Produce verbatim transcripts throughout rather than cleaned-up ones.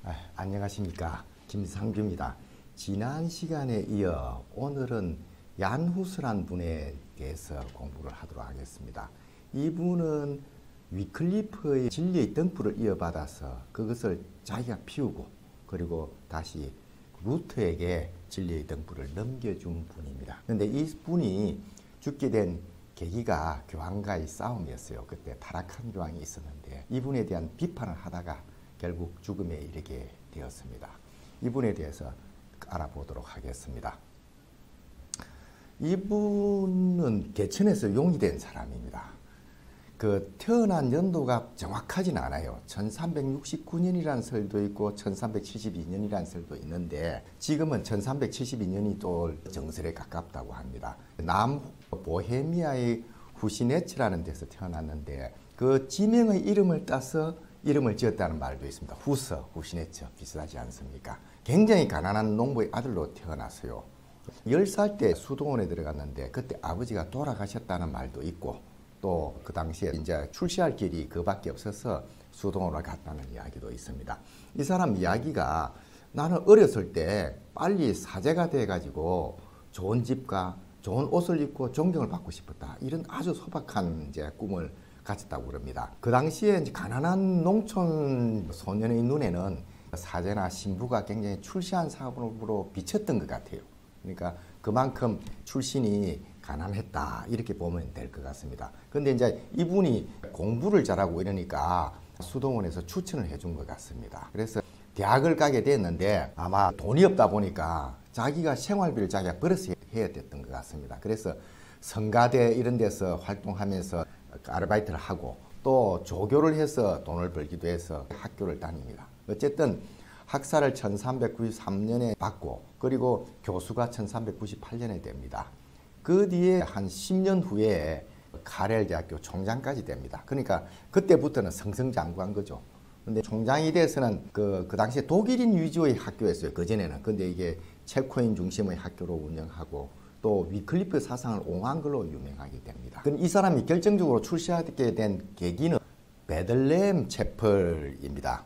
아, 안녕하십니까, 김상규입니다. 지난 시간에 이어 오늘은 얀후스란 분에 대해서 공부를 하도록 하겠습니다. 이분은 위클리프의 진리의 등불을 이어받아서 그것을 자기가 피우고 그리고 다시 루터에게 진리의 등불을 넘겨준 분입니다. 그런데 이 분이 죽게 된 계기가 교황과의 싸움이었어요. 그때 타락한 교황이 있었는데 이분에 대한 비판을 하다가 결국 죽음에 이르게 되었습니다. 이분에 대해서 알아보도록 하겠습니다. 이분은 개천에서 용이 된 사람입니다. 그 태어난 연도가 정확하진 않아요. 천삼백육십구 년이라는 설도 있고 천삼백칠십이 년이라는 설도 있는데 지금은 천삼백칠십이 년이 또 정설에 가깝다고 합니다. 남 보헤미아의 후시네츠라는 데서 태어났는데 그 지명의 이름을 따서 이름을 지었다는 말도 있습니다. 후서, 후시네츠 비슷하지 않습니까? 굉장히 가난한 농부의 아들로 태어났어요. 열 살 때 수도원에 들어갔는데 그때 아버지가 돌아가셨다는 말도 있고 또 그 당시에 이제 출시할 길이 그밖에 없어서 수동으로 갔다는 이야기도 있습니다. 이 사람 이야기가 나는 어렸을 때 빨리 사제가 돼가지고 좋은 집과 좋은 옷을 입고 존경을 받고 싶었다. 이런 아주 소박한 이제 꿈을 가졌다고 그럽니다. 그 당시에 이제 가난한 농촌 소년의 눈에는 사제나 신부가 굉장히 출시한 사업으로 비쳤던 것 같아요. 그러니까 그만큼 출신이 가난했다 이렇게 보면 될 것 같습니다. 그런데 이제 이분이 공부를 잘하고 이러니까 수동원에서 추천을 해준 것 같습니다. 그래서 대학을 가게 됐는데 아마 돈이 없다 보니까 자기가 생활비를 자기가 벌어서 해야 됐던 것 같습니다. 그래서 성가대 이런 데서 활동하면서 아르바이트를 하고 또 조교를 해서 돈을 벌기도 해서 학교를 다닙니다. 어쨌든 학사를 천삼백구십삼 년에 받고 그리고 교수가 천삼백구십팔 년에 됩니다. 그 뒤에 한 십 년 후에 가렐 대학교 총장까지 됩니다. 그러니까 그때부터는 승승장구한 거죠. 근데 총장이 돼서는 그, 그 당시에 독일인 위주의 학교였어요. 그전에는. 근데 이게 체코인 중심의 학교로 운영하고 또 위클리프 사상을 옹호한 걸로 유명하게 됩니다. 그럼 이 사람이 결정적으로 출시하게 된 계기는 베들레헴 채플입니다.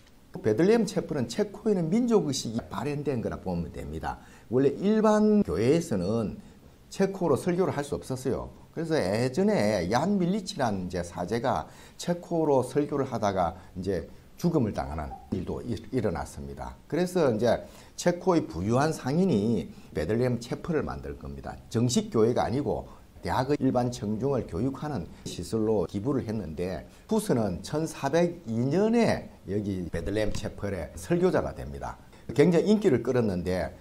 베들레헴 채플은 체코인의 민족의식이 발현된 거라 보면 됩니다. 원래 일반 교회에서는 체코로 설교를 할 수 없었어요. 그래서 예전에 얀 밀리치라는 이제 사제가 체코로 설교를 하다가 이제 죽음을 당하는 일도 일어났습니다. 그래서 이제 체코의 부유한 상인이 베들레헴 채플을 만들 겁니다. 정식 교회가 아니고 대학의 일반 청중을 교육하는 시설로 기부를 했는데 후스는 천사백이 년에 여기 베들레헴 채플의 설교자가 됩니다. 굉장히 인기를 끌었는데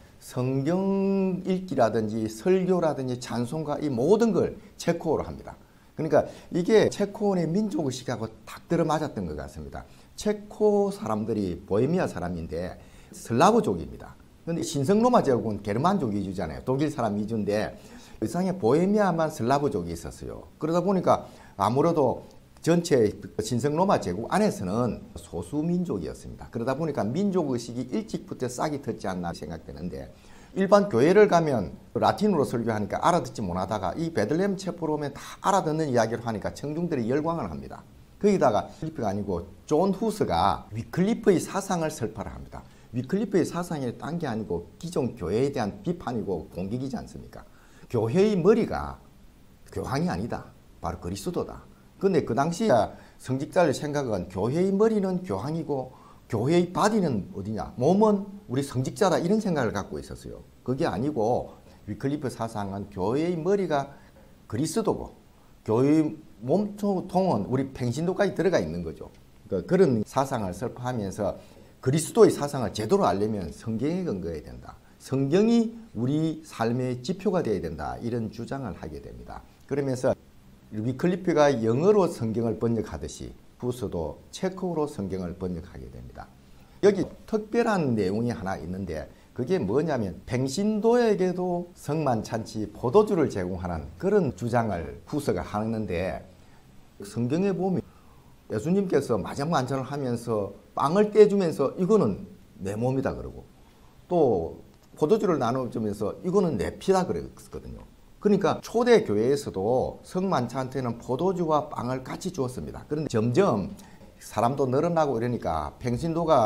성경 읽기라든지 설교라든지 찬송가 이 모든 걸 체코어로 합니다. 그러니까 이게 체코인의 민족의식하고 딱 들어맞았던 것 같습니다. 체코 사람들이 보헤미아 사람인데 슬라브족입니다. 그런데 신성로마 제국은 게르만족 위주잖아요. 독일 사람 위주인데 이상하게 보헤미아만 슬라브족이 있었어요. 그러다 보니까 아무래도 전체 신성로마 제국 안에서는 소수민족이었습니다. 그러다 보니까 민족의식이 일찍부터 싹이 텄지 않나 생각되는데 일반 교회를 가면 라틴어로 설교하니까 알아듣지 못하다가 이 베들레헴 채플 오면 다 알아듣는 이야기를 하니까 청중들이 열광을 합니다. 거기다가 위클리프가 아니고 존 후스가 위클리프의 사상을 설파를 합니다. 위클리프의 사상이 딴 게 아니고 기존 교회에 대한 비판이고 공격이지 않습니까? 교회의 머리가 교황이 아니다. 바로 그리스도다. 근데 그 당시에 성직자의 생각은 교회의 머리는 교황이고 교회의 바디는 어디냐? 몸은 우리 성직자다 이런 생각을 갖고 있었어요. 그게 아니고 위클리프 사상은 교회의 머리가 그리스도고 교회의 몸통은 우리 평신도까지 들어가 있는 거죠. 그러니까 그런 사상을 설파하면서 그리스도의 사상을 제대로 알려면 성경에 근거해야 된다. 성경이 우리 삶의 지표가 되어야 된다. 이런 주장을 하게 됩니다. 그러면서 위클리프가 영어로 성경을 번역하듯이 후스도 체코어로 성경을 번역하게 됩니다. 여기 특별한 내용이 하나 있는데 그게 뭐냐면 평신도에게도 성만찬치 포도주를 제공하는 그런 주장을 후스가 하는데 성경에 보면 예수님께서 마지막 만찬을 하면서 빵을 떼주면서 이거는 내 몸이다 그러고 또 포도주를 나눠주면서 이거는 내 피다 그랬거든요. 그러니까 초대 교회에서도 성만찬 때는 포도주와 빵을 같이 주었습니다. 그런데 점점 사람도 늘어나고 이러니까 평신도가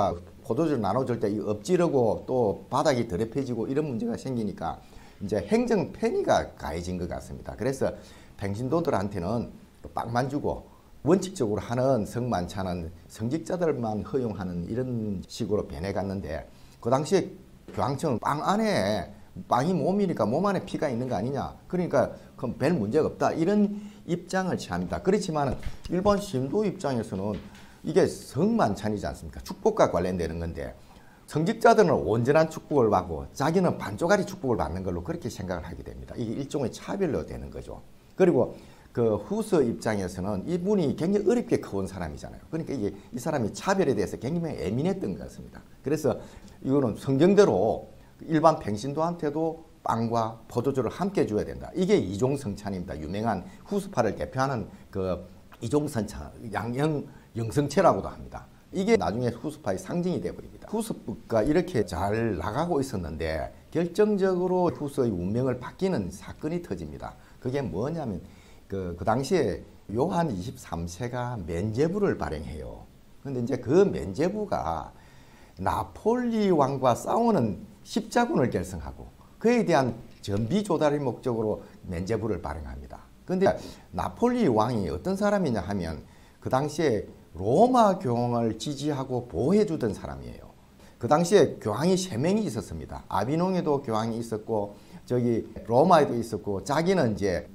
포도주를 나눠줄 때 엎지르고 또 바닥이 더럽혀지고 이런 문제가 생기니까 이제 행정 편의가 가해진 것 같습니다. 그래서 평신도들한테는 빵만 주고 원칙적으로 하는 성만찬은 성직자들만 허용하는 이런 식으로 변해갔는데, 그 당시에 교황청은 빵 안에 빵이 몸이니까 몸 안에 피가 있는 거 아니냐, 그러니까 그럼 별 문제가 없다, 이런 입장을 취합니다. 그렇지만 일반 신도 입장에서는 이게 성만찬이지 않습니까? 축복과 관련되는 건데 성직자들은 온전한 축복을 받고 자기는 반쪽짜리 축복을 받는 걸로 그렇게 생각을 하게 됩니다. 이게 일종의 차별로 되는 거죠. 그리고 그 후서 입장에서는 이분이 굉장히 어렵게 커온 사람이잖아요. 그러니까 이게 이 사람이 차별에 대해서 굉장히 예민했던 것 같습니다. 그래서 이거는 성경대로 일반 평신도한테도 빵과 포도주를 함께 줘야 된다. 이게 이종성찬입니다. 유명한 후스파를 대표하는 그 이종성찬, 양형 영성체라고도 합니다. 이게 나중에 후스파의 상징이 되어버립니다. 후스파가 이렇게 잘 나가고 있었는데 결정적으로 후스의 운명을 바뀌는 사건이 터집니다. 그게 뭐냐면 그, 그 당시에 요한 이십삼 세가 면죄부를 발행해요. 근데 이제 그 면죄부가 나폴리 왕과 싸우는 십자군을 결성하고 그에 대한 전비 조달의 목적으로 면죄부를 발행합니다. 근데 나폴리 왕이 어떤 사람이냐 하면 그 당시에 로마 교황을 지지하고 보호해주던 사람이에요. 그 당시에 교황이 세 명이 있었습니다. 아비뇽에도 교황이 있었고 저기 로마에도 있었고 자기는 이제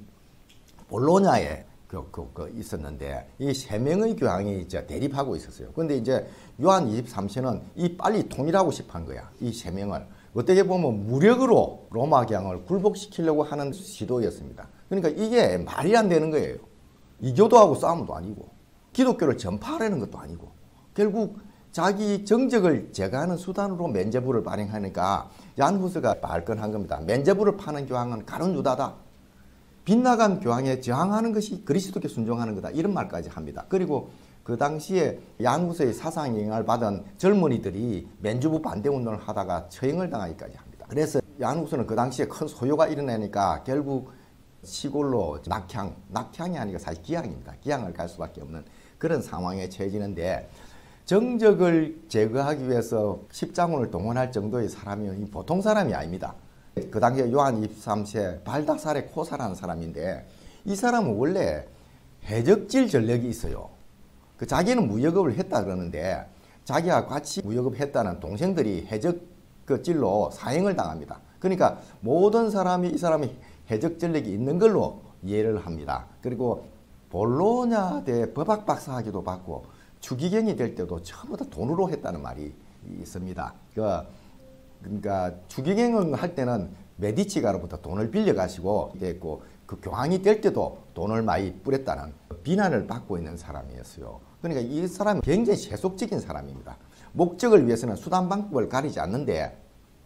볼로냐에 그, 그, 그 있었는데 이 세 명의 교황이 이제 대립하고 있었어요. 근데 이제 요한 이십삼 세는 이 빨리 통일하고 싶어 한 거야. 이 세 명을. 어떻게 보면 무력으로 로마 교황을 굴복시키려고 하는 시도였습니다. 그러니까 이게 말이 안 되는 거예요. 이교도하고 싸움도 아니고 기독교를 전파하려는 것도 아니고 결국 자기 정적을 제거하는 수단으로 면죄부를 발행하니까 얀 후스가 발끈한 겁니다. 면죄부를 파는 교황은 가룟 유다다. 빗나간 교황에 저항하는 것이 그리스도께 순종하는 거다. 이런 말까지 합니다. 그리고 그 당시에 얀 후스의 사상 영향을 받은 젊은이들이 면죄부 반대 운동을 하다가 처형을 당하기까지 합니다. 그래서 얀 후스는 그 당시에 큰 소요가 일어나니까 결국 시골로 낙향, 낙향이 아니라 사실 기향입니다. 기향을 갈 수밖에 없는 그런 상황에 처해지는데 정적을 제거하기 위해서 십자군을 동원할 정도의 사람이 보통 사람이 아닙니다. 그 당시에 요한 이십삼 세 발다사레 코사라는 사람인데 이 사람은 원래 해적질 전력이 있어요. 그 자기는 무역업을 했다 그러는데 자기와 같이 무역업 했다는 동생들이 해적질로 사형을 당합니다. 그러니까 모든 사람이 이 사람이 해적 전력이 있는 걸로 이해를 합니다. 그리고 볼로냐대 법학 박사학위도 받고 추기경이 될 때도 전부 다 돈으로 했다는 말이 있습니다. 그, 그러니까 추기경을 할 때는 메디치가로부터 돈을 빌려가시고 됐고 그 교황이 될 때도 돈을 많이 뿌렸다는 비난을 받고 있는 사람이었어요. 그러니까 이 사람은 굉장히 세속적인 사람입니다. 목적을 위해서는 수단 방법을 가리지 않는데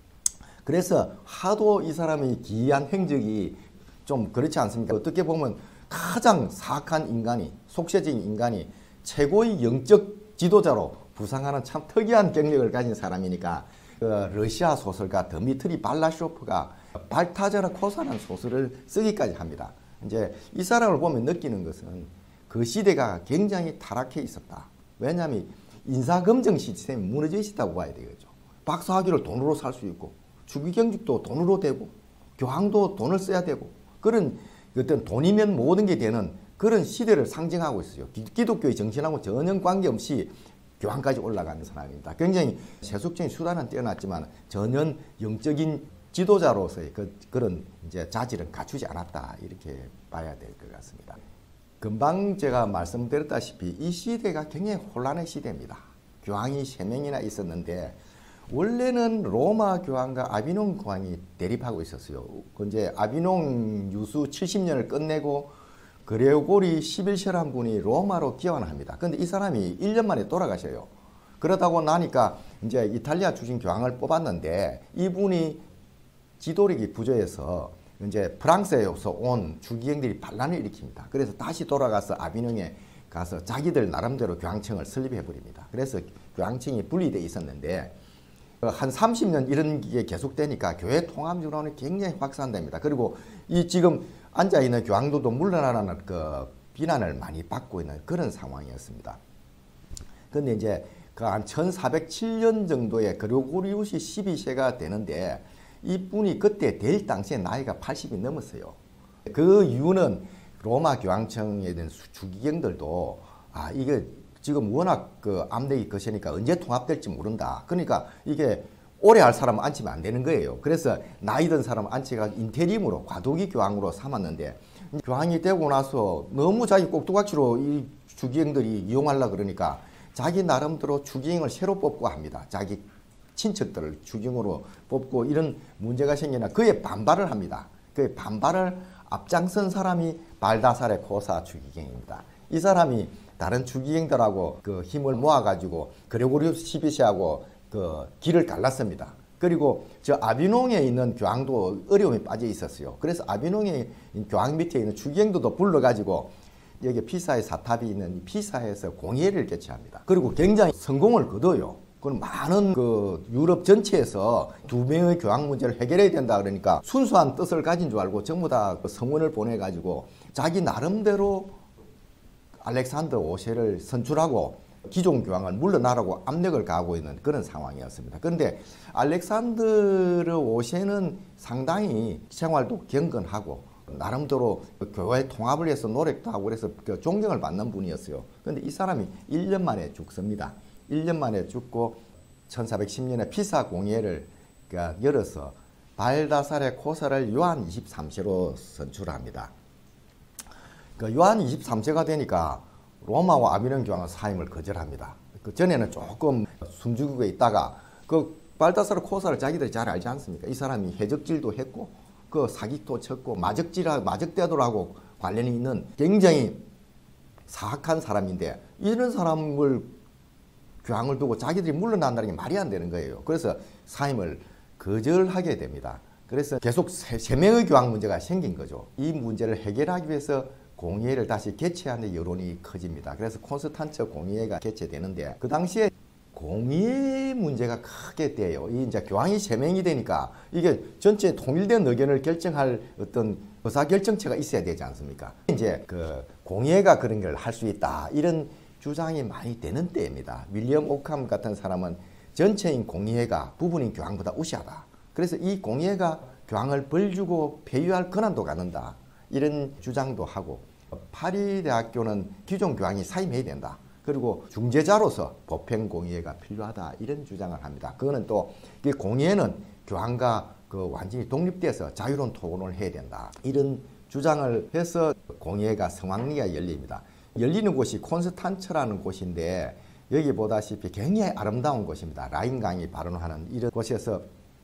그래서 하도 이 사람의 기이한 행적이 좀 그렇지 않습니까? 어떻게 보면 가장 사악한 인간이, 속세적인 인간이 최고의 영적 지도자로 부상하는 참 특이한 경력을 가진 사람이니까 그 러시아 소설가 드미트리 발라쇼프가 발타자라 코사라는 소설을 쓰기까지 합니다. 이제 이 사람을 보면 느끼는 것은 그 시대가 굉장히 타락해 있었다. 왜냐하면 인사검증 시스템이 무너져 있었다고 봐야 되겠죠. 박사학위를 돈으로 살 수 있고 추기경직도 돈으로 되고 교황도 돈을 써야 되고 그런 어떤 돈이면 모든 게 되는 그런 시대를 상징하고 있어요. 기독교의 정신하고 전혀 관계없이 교황까지 올라가는 사람입니다. 굉장히 세속적인 수단은 뛰어났지만 전혀 영적인 지도자로서의 그, 그런 이제 자질은 갖추지 않았다 이렇게 봐야 될 것 같습니다. 금방 제가 말씀드렸다시피 이 시대가 굉장히 혼란의 시대입니다. 교황이 세 명이나 있었는데 원래는 로마 교황과 아비뇽 교황이 대립하고 있었어요. 이제 아비뇽 유수 칠십 년을 끝내고 그레고리 십일 세라는 분이 로마로 귀환합니다. 근데 이 사람이 일 년 만에 돌아가셔요. 그러다고 나니까 이제 이탈리아 출신 교황을 뽑았는데 이분이 지도력이 부재해서 이제 프랑스에서 온 추기경들이 반란을 일으킵니다. 그래서 다시 돌아가서 아비뇽에 가서 자기들 나름대로 교황청을 설립해 버립니다. 그래서 교황청이 분리되어 있었는데 한 삼십 년 이런 게 계속되니까 교회 통합론이 굉장히 확산됩니다. 그리고 이 지금 앉아있는 교황들도 물러나라는 그 비난을 많이 받고 있는 그런 상황이었습니다. 근데 이제 그 한 천사백칠 년 정도에 그레고리우스 십이 세가 되는데 이분이 그때 될 당시에 나이가 팔십이 넘었어요. 그 이유는 로마 교황청에 대한 주기경들도 아 이게 지금 워낙 그 암내기 거세니까 언제 통합될지 모른다. 그러니까 이게 오래 할 사람은 앉히면 안 되는 거예요. 그래서 나이 든 사람 앉혀가 인테림으로 과도기 교황으로 삼았는데 교황이 되고 나서 너무 자기 꼭두각시로 이 주기경들이 이용하려고 그러니까 자기 나름대로 주기경을 새로 뽑고 합니다. 자기 친척들을 주기경으로 뽑고 이런 문제가 생기나 그에 반발을 합니다. 그에 반발을 앞장선 사람이 발다사레 코사 주기경입니다. 이 사람이 다른 주기경들하고 그 힘을 모아가지고 그레고리우스 십이 세하고 그 길을 갈랐습니다. 그리고 저 아비뇽에 있는 교황도 어려움에 빠져 있었어요. 그래서 아비뇽에 교황 밑에 있는 주기경도 불러가지고 여기 피사의 사탑이 있는 피사에서 공예를 개최합니다. 그리고 굉장히 성공을 거둬요. 그건 많은 그 유럽 전체에서 두 명의 교황 문제를 해결해야 된다 그러니까 순수한 뜻을 가진 줄 알고 전부 다 그 성원을 보내가지고 자기 나름대로 알렉산더 오 세를 선출하고 기존 교황을 물러나라고 압력을 가하고 있는 그런 상황이었습니다. 그런데 알렉산더 오 세는 상당히 생활도 경건하고 나름대로 교회 통합을 위해서 노력도 하고 그래서 존경을 받는 분이었어요. 그런데 이 사람이 일 년 만에 죽습니다. 일 년 만에 죽고 천사백십 년에 피사 공예를 열어서 발다사레 코사를 요한 이십삼 세로 선출합니다. 그 요한 이십삼 세가 되니까 로마와 아비뇽 교황은 사임을 거절합니다. 그 전에는 조금 숨죽이고 있다가 그 발다사레 코사를 자기들이 잘 알지 않습니까? 이 사람이 해적질도 했고 그 사기도 쳤고 마적질하 마적대도라고 관련이 있는 굉장히 사악한 사람인데 이런 사람을 교황을 두고 자기들이 물러난다는 게 말이 안 되는 거예요. 그래서 사임을 거절하게 됩니다. 그래서 계속 세, 세 명의 교황 문제가 생긴 거죠. 이 문제를 해결하기 위해서 공예를 다시 개최하는 여론이 커집니다. 그래서 콘스탄츠 공예가 개최되는데 그 당시에 공예 문제가 크게 돼요. 이 이제 교황이 세 명이 되니까 이게 전체 통일된 의견을 결정할 어떤 의사 결정체가 있어야 되지 않습니까? 이제 그 공예가 그런 걸 할 수 있다 이런 주장이 많이 되는 때입니다. 윌리엄 오캄 같은 사람은 전체인 공예가 부분인 교황보다 우시하다. 그래서 이 공예가 교황을 벌주고 폐위할 권한도 갖는다. 이런 주장도 하고 파리 대학교는 기존 교황이 사임해야 된다. 그리고 중재자로서 법행 공예가 필요하다. 이런 주장을 합니다. 그거는 또 공예는 교황과 그 완전히 독립돼서 자유로운 토론을 해야 된다. 이런 주장을 해서 공예가 성황리가 열립니다. 열리는 곳이 콘스탄츠라는 곳인데 여기 보다시피 굉장히 아름다운 곳입니다. 라인강이 발원하는 이런 곳에서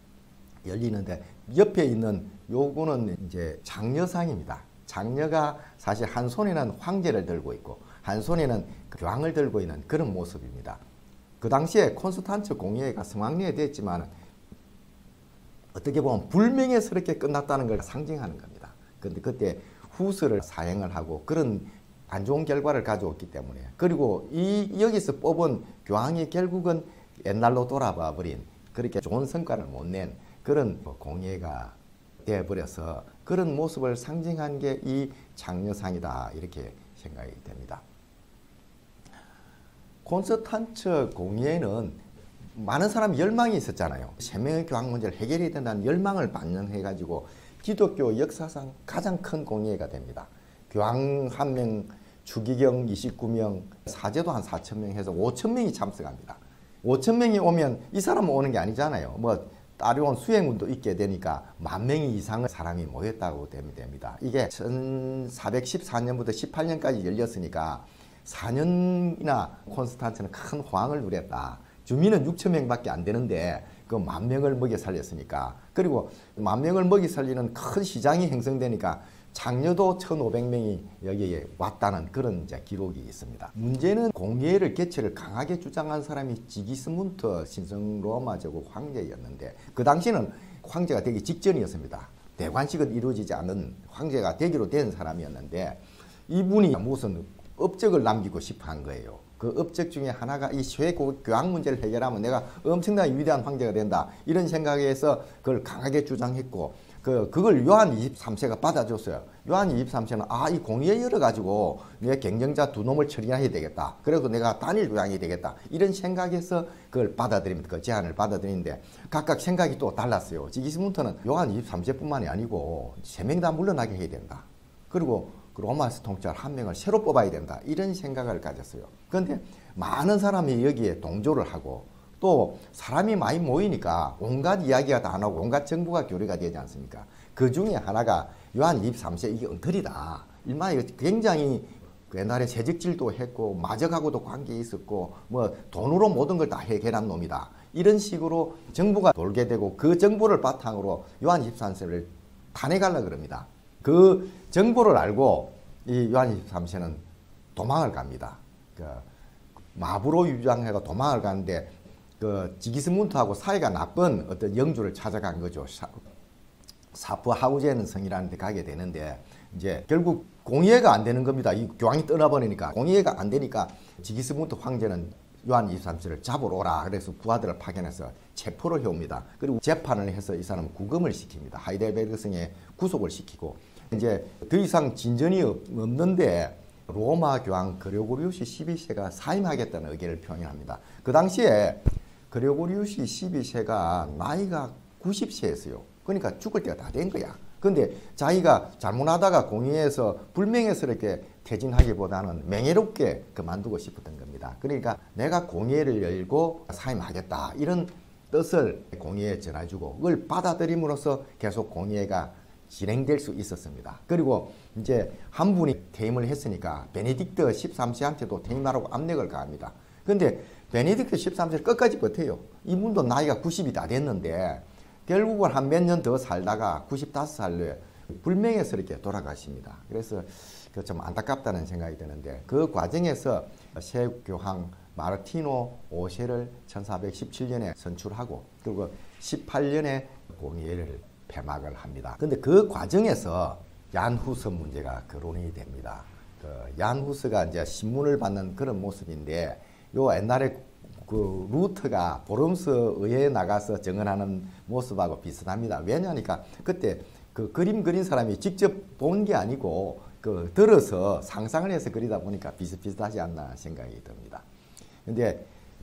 열리는데 옆에 있는 요거는 이제 장려상입니다. 장려가 사실 한 손에는 황제를 들고 있고 한 손에는 교황을 들고 있는 그런 모습입니다. 그 당시에 콘스탄츠 공예가 성황리에 됐지만 어떻게 보면 불명예스럽게 끝났다는 걸 상징하는 겁니다. 그런데 그때 후서를 사행을 하고 그런 안 좋은 결과를 가져왔기 때문에 그리고 이 여기서 뽑은 교황이 결국은 옛날로 돌아봐 버린 그렇게 좋은 성과를 못 낸 그런 공예가 되어버려서 그런 모습을 상징한 게 이 장려상이다 이렇게 생각이 됩니다. 콘스탄츠 공예는 많은 사람이 열망이 있었잖아요. 세 명의 교황 문제를 해결해야 된다는 열망을 반영해가지고 기독교 역사상 가장 큰 공예가 됩니다. 교황 한 명, 주기경 이십구 명, 사제도 한 사천 명 해서 오천 명이 참석합니다. 오천 명이 오면 이 사람은 오는 게 아니잖아요. 뭐 따라온 수행운도 있게 되니까 만 명이 이상의 사람이 모였다고 됩니다. 이게 천사백십사 년부터 십팔 년까지 열렸으니까 사 년이나 콘스탄츠는 큰 호황을 누렸다. 주민은 육천 명밖에 안 되는데 그 만 명을 먹여 살렸으니까 그리고 만 명을 먹여 살리는 큰 시장이 형성되니까 장려도 천오백 명이 여기에 왔다는 그런 이제 기록이 있습니다. 문제는 공예를 개최를 강하게 주장한 사람이 지기스문트 신성 로마 제국 황제였는데 그 당시는 황제가 되기 직전이었습니다. 대관식은 이루어지지 않은 황제가 되기로 된 사람이었는데 이분이 무슨 업적을 남기고 싶어 한 거예요. 그 업적 중에 하나가 이 쇠교황 문제를 해결하면 내가 엄청나게 위대한 황제가 된다. 이런 생각에서 그걸 강하게 주장했고 그, 그걸 요한 이십삼 세가 받아줬어요. 요한 이십삼 세는 아, 이 공의에 열어가지고 내 경쟁자 두 놈을 처리해야 되겠다. 그래서 내가 단일 교양이 되겠다. 이런 생각에서 그걸 받아들입니다. 그 제안을 받아들이는데 각각 생각이 또 달랐어요. 지기스문트는 요한 이십삼 세뿐만이 아니고 세 명 다 물러나게 해야 된다. 그리고 그 로마에서 통치할 한 명을 새로 뽑아야 된다. 이런 생각을 가졌어요. 그런데 많은 사람이 여기에 동조를 하고 또 사람이 많이 모이니까 온갖 이야기가 다 나오고 온갖 정보가 교류가 되지 않습니까? 그 중에 하나가 요한 이십삼 세 이게 엉터리다. 일마에 굉장히 옛날에 세직질도 했고 마적하고도 관계 있었고 뭐 돈으로 모든 걸 다 해결한 놈이다. 이런 식으로 정보가 돌게 되고 그 정보를 바탕으로 요한 이십삼 세를 탄핵하려고 그럽니다. 그 정보를 알고 이 요한 이십삼 세는 도망을 갑니다. 그 마부로 유장해가 도망을 가는데 그 지기스문트하고 사이가 나쁜 어떤 영주를 찾아간 거죠. 사프하우제는 성이라는 데 가게 되는데 이제 결국 공의회가 안 되는 겁니다. 이 교황이 떠나버리니까 공의회가 안 되니까 지기스문트 황제는 요한 이십삼 세를 잡으러 오라. 그래서 부하들을 파견해서 체포를 해옵니다. 그리고 재판을 해서 이 사람을 구금을 시킵니다. 하이델베르그 성에 구속을 시키고 이제 더 이상 진전이 없는데 로마 교황 그레고리우스 십이 세가 사임하겠다는 의견을 표현합니다. 그 당시에 그레고리우스 십이 세가 나이가 구십 세였어요. 그러니까 죽을 때가 다 된 거야. 근데 자기가 잘못하다가 공의에서 불명예스럽게 퇴진하기보다는 명예롭게 그만두고 싶었던 겁니다. 그러니까 내가 공의회를 열고 사임하겠다 이런 뜻을 공의회에 전해주고 그걸 받아들임으로써 계속 공의회가 진행될 수 있었습니다. 그리고 이제 한 분이 퇴임을 했으니까 베네딕트 십삼 세한테도 퇴임하라고 압력을 가합니다. 근데 베네딕트 십삼 세를 끝까지 버텨요. 이분도 나이가 구십이 다 됐는데 결국은 한 몇 년 더 살다가 구십오 살에 불명예스럽게 돌아가십니다. 그래서 그 좀 안타깝다는 생각이 드는데 그 과정에서 새 교황 마르티노 오 세를 천사백십칠 년에 선출하고 그리고 십팔 년에 공의회를 폐막을 합니다. 근데 그 과정에서 얀후스 문제가 거론이 됩니다. 그 얀후스가 이제 신문을 받는 그런 모습인데 요 옛날에 그 루트가 보름스 의회에 나가서 정언하는 모습하고 비슷합니다. 왜냐하니까 그때 그 그림 그린 사람이 직접 본 게 아니고 그 들어서 상상을 해서 그리다 보니까 비슷비슷하지 않나 생각이 듭니다. 근데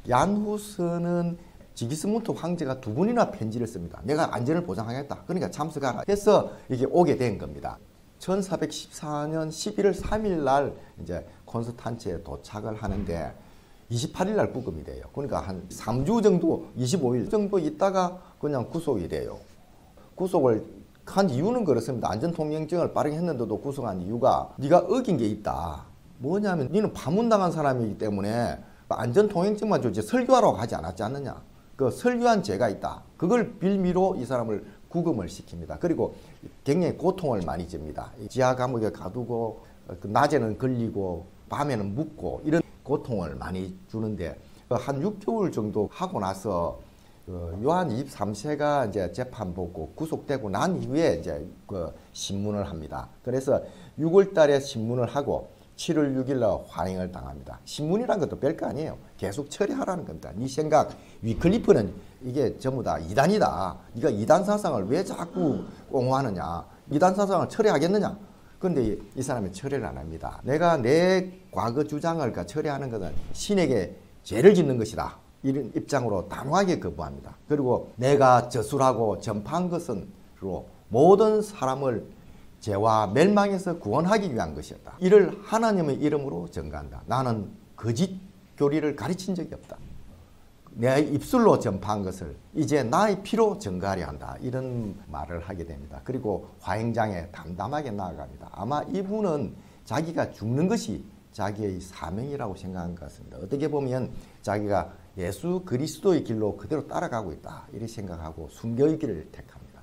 얀후스는 지기스문트 황제가 두 번이나 편지를 씁니다. 내가 안전을 보장하겠다. 그러니까 참석하라 해서 이게 오게 된 겁니다. 천사백십사 년 십일월 삼일 날 이제 콘스탄츠에 도착을 하는데 이십팔 일 날 구금이 돼요. 그러니까 한 삼 주 정도, 이십오 일 정도 있다가 그냥 구속이 돼요. 구속을 한 이유는 그렇습니다. 안전통행증을 빠르게 했는데도 구속한 이유가 네가 어긴 게 있다. 뭐냐면 너는 파문당한 사람이기 때문에 안전통행증만 주지 설교하라고 하지 않았지 않느냐. 그 설교한 죄가 있다. 그걸 빌미로 이 사람을 구금을 시킵니다. 그리고 굉장히 고통을 많이 줍니다. 지하 감옥에 가두고 낮에는 걸리고 밤에는 묵고 이런 고통을 많이 주는데 한 육 개월 정도 하고 나서 요한 이십삼 세가 이제 재판 받고 구속되고 난 이후에 이제 그 신문을 합니다. 그래서 유월 달에 신문을 하고 칠월 육일 날 환행을 당합니다. 신문이란 것도 별거 아니에요. 계속 처리하라는 겁니다. 네 생각, 위클리프는 이게 전부 다 이단이다. 네가 이단 사상을 왜 자꾸 옹호하느냐. 이단 사상을 처리하겠느냐. 그런데 이 사람이 처리를 안 합니다. 내가 내 과거 주장을 처리하는 것은 신에게 죄를 짓는 것이다. 이런 입장으로 단호하게 거부합니다. 그리고 내가 저술하고 전파한 것은 모든 사람을 죄와 멸망에서 구원하기 위한 것이었다. 이를 하나님의 이름으로 전가한다. 나는 거짓 교리를 가르친 적이 없다. 내 입술로 전파한 것을 이제 나의 피로 전가하려 한다. 이런 말을 하게 됩니다. 그리고 화행장에 담담하게 나아갑니다. 아마 이분은 자기가 죽는 것이 자기의 사명이라고 생각한 것 같습니다. 어떻게 보면 자기가 예수 그리스도의 길로 그대로 따라가고 있다. 이렇게 생각하고 순교의 길을 택합니다.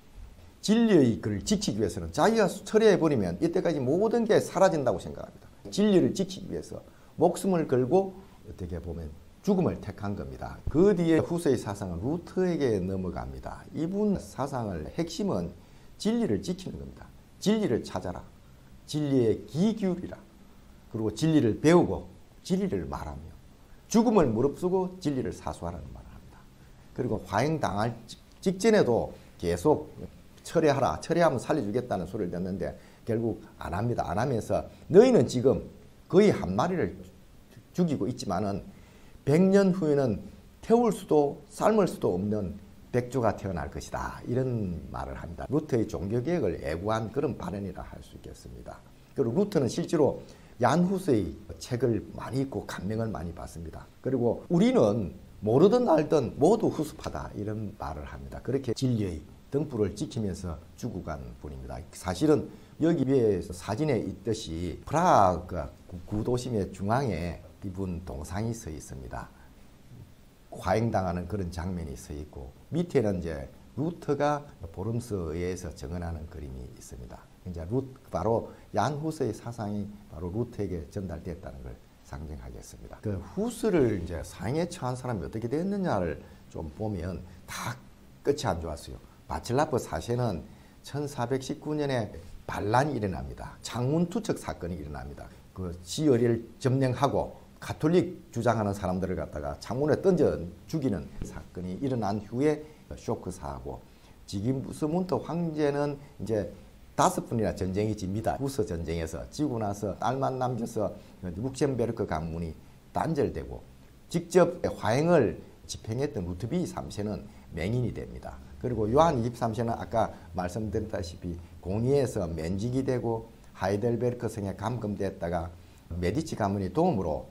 진리의 길을 지키기 위해서는 자기가 처리해버리면 이때까지 모든 게 사라진다고 생각합니다. 진리를 지키기 위해서 목숨을 걸고 어떻게 보면 죽음을 택한 겁니다. 그 뒤에 후세의 사상은 루트에게 넘어갑니다. 이분 사상의 핵심은 진리를 지키는 겁니다. 진리를 찾아라. 진리에 귀 기울이라. 그리고 진리를 배우고 진리를 말하며 죽음을 무릅쓰고 진리를 사수하라는 말을 합니다. 그리고 화행당할 직전에도 계속 철회하라. 철회하면 살려주겠다는 소리를 듣는데 결국 안 합니다. 안 하면서 너희는 지금 거의 한 마리를 죽이고 있지만은 백 년 후에는 태울 수도 삶을 수도 없는 백조가 태어날 것이다. 이런 말을 합니다. 루터의 종교개혁을 애구한 그런 발언이라 할 수 있겠습니다. 그리고 루터는 실제로 얀 후스의 책을 많이 읽고 감명을 많이 받습니다. 그리고 우리는 모르든 알든 모두 후습하다 이런 말을 합니다. 그렇게 진리의 등불을 지키면서 죽고 간 분입니다. 사실은 여기 위에 사진에 있듯이 프라하 구도심의 중앙에 이분 동상이 서 있습니다. 과잉당하는 그런 장면이 서 있고 밑에는 이제 루터가 보름스에 의해서 정언하는 그림이 있습니다. 이제 루, 바로 얀 후스의 사상이 바로 루터에게 전달됐다는 걸 상징하겠습니다. 그 후스를 이제 상에 처한 사람이 어떻게 됐느냐를 좀 보면 다 끝이 안 좋았어요. 바칠라프 사 세는 천사백십구 년에 반란이 일어납니다. 창문 투척 사건이 일어납니다. 그 지어리를 점령하고 가톨릭 주장하는 사람들을 갖다가 창문에 던져 죽이는 사건이 일어난 후에 쇼크 사하고 지기스문트 황제는 이제 다섯 분이나 전쟁이 집니다. 후스 전쟁에서 지고 나서 딸만 남겨서 룩셈베르크 가문이 단절되고 직접 화행을 집행했던 루트비 삼 세는 맹인이 됩니다. 그리고 요한 이십삼 세는 아까 말씀드렸다시피 공의에서 면직이 되고 하이델베르크 성에 감금됐다가 메디치 가문의 도움으로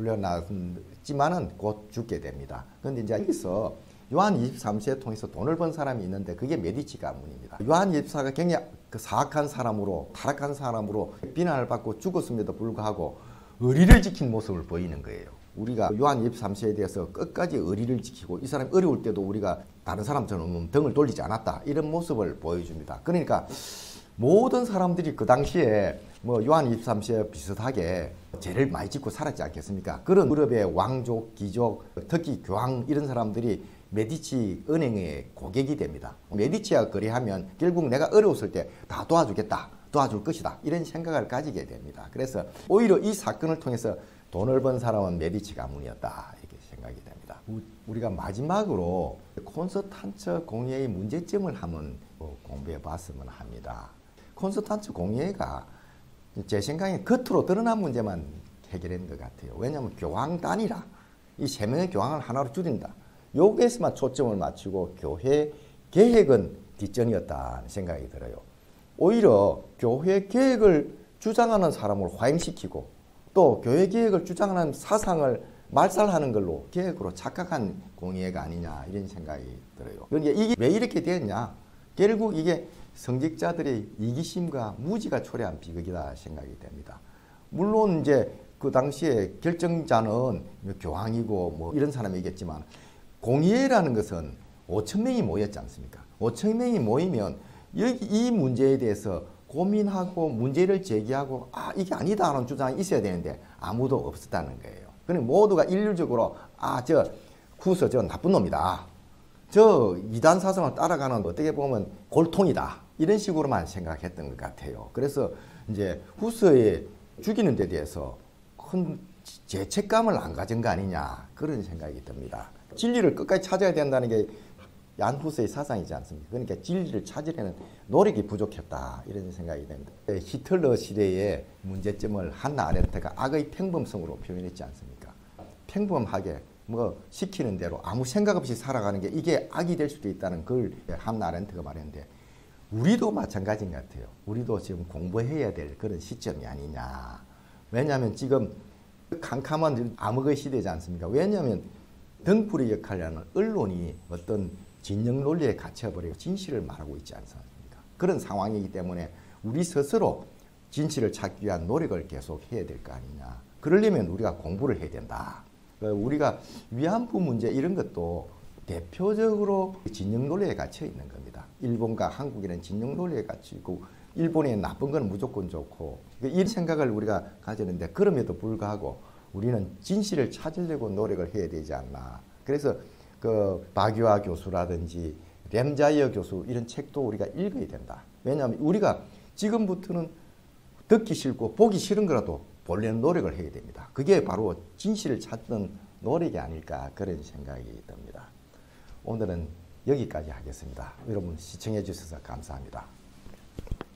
풀려났지만은 곧 죽게 됩니다. 그런데 이제 여기서 요한 이십삼 세를 통해서 돈을 번 사람이 있는데 그게 메디치 가문입니다. 요한 이십사 세가 굉장히 그 사악한 사람으로 타락한 사람으로 비난을 받고 죽었음에도 불구하고 의리를 지킨 모습을 보이는 거예요. 우리가 요한 이십삼 세에 대해서 끝까지 의리를 지키고 이 사람이 어려울 때도 우리가 다른 사람처럼 등을 돌리지 않았다. 이런 모습을 보여줍니다. 그러니까 모든 사람들이 그 당시에 뭐 요한 이십삼 세 비슷하게 죄를 많이 짓고 살았지 않겠습니까? 그런 유럽의 왕족, 귀족, 특히 교황 이런 사람들이 메디치 은행의 고객이 됩니다. 메디치와 거래하면 결국 내가 어려웠을 때 다 도와주겠다, 도와줄 것이다 이런 생각을 가지게 됩니다. 그래서 오히려 이 사건을 통해서 돈을 번 사람은 메디치 가문이었다 이렇게 생각이 됩니다. 우리가 마지막으로 콘스탄츠 공예의 문제점을 한번 공부해 봤으면 합니다. 콘스탄츠 공예가 제 생각에 겉으로 드러난 문제만 해결한 것 같아요. 왜냐하면 교황 단일화, 이 세 명의 교황을 하나로 줄인다. 여기에서만 초점을 맞추고 교회 계획은 뒷전이었다는 생각이 들어요. 오히려 교회 계획을 주장하는 사람을 화행시키고 또 교회 계획을 주장하는 사상을 말살하는 걸로 계획으로 착각한 공예가 아니냐 이런 생각이 들어요. 그러니까 이게 왜 이렇게 됐냐? 결국 이게 성직자들의 이기심과 무지가 초래한 비극이다 생각이 됩니다. 물론 이제 그 당시에 결정자는 교황이고 뭐 이런 사람이겠지만 공예라는 것은 오천 명이 모였지 않습니까? 오천 명이 모이면 여기 이 문제에 대해서 고민하고 문제를 제기하고 아 이게 아니다 하는 주장이 있어야 되는데 아무도 없었다는 거예요. 그러니까 모두가 일률적으로 아 저 후서 저 나쁜 놈이다. 저 이단 사상을 따라가는 어떻게 보면 골통이다. 이런 식으로만 생각했던 것 같아요. 그래서 이제 후서에 죽이는 데 대해서 큰 죄책감을 안 가진 거 아니냐 그런 생각이 듭니다. 진리를 끝까지 찾아야 된다는 게 얀 후스의 사상이지 않습니까? 그러니까 진리를 찾으려는 노력이 부족했다 이런 생각이 됩니다. 히틀러 시대의 문제점을 한나 아렌트가 악의 평범성으로 표현했지 않습니까? 평범하게 뭐 시키는 대로 아무 생각 없이 살아가는 게 이게 악이 될 수도 있다는 걸 한나 아렌트가 말했는데 우리도 마찬가지인 것 같아요. 우리도 지금 공부해야 될 그런 시점이 아니냐. 왜냐하면 지금 캄캄한 암흑의 시대지 않습니까? 왜냐하면 등불의 역할을 하는 언론이 어떤 진영 논리에 갇혀버리고 진실을 말하고 있지 않습니까? 그런 상황이기 때문에 우리 스스로 진실을 찾기 위한 노력을 계속 해야 될 거 아니냐. 그러려면 우리가 공부를 해야 된다. 우리가 위안부 문제 이런 것도 대표적으로 진영 논리에 갇혀 있는 겁니다. 일본과 한국이는 진영 논리에 갇히고 일본의 나쁜 건 무조건 좋고 이런 생각을 우리가 가지는데 그럼에도 불구하고 우리는 진실을 찾으려고 노력을 해야 되지 않나. 그래서 그 박유하 교수라든지 램자이어 교수 이런 책도 우리가 읽어야 된다. 왜냐하면 우리가 지금부터는 듣기 싫고 보기 싫은 거라도 보려는 노력을 해야 됩니다. 그게 바로 진실을 찾는 노력이 아닐까 그런 생각이 듭니다. 오늘은 여기까지 하겠습니다. 여러분 시청해 주셔서 감사합니다.